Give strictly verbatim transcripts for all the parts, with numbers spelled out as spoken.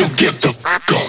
Yo, get the fuck up.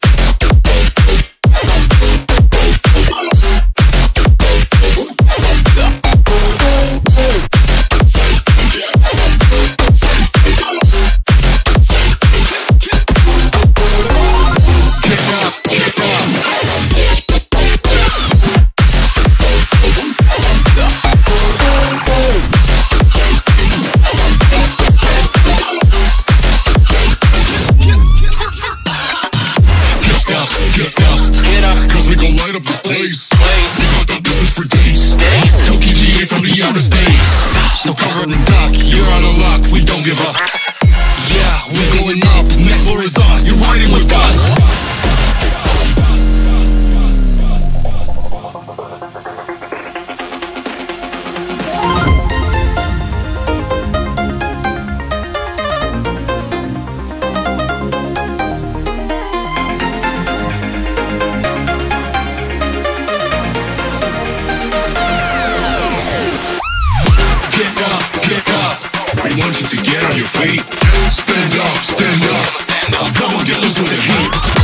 Light up this place. We got that business for days. Toki G A from the outer space. So cover and duck, you're out of luck. We don't give up. Yeah, we're going up. Next floor is us. You're riding with us. We want you to get on your feet. Stand up, stand up. Come on, get loose with the heat.